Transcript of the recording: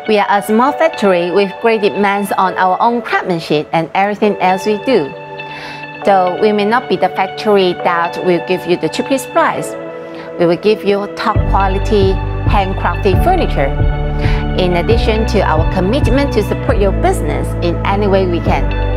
We are a small factory with great demands on our own craftsmanship and everything else we do. Though we may not be the factory that will give you the cheapest price, we will give you top quality, handcrafted furniture. In addition to our commitment to support your business in any way we can.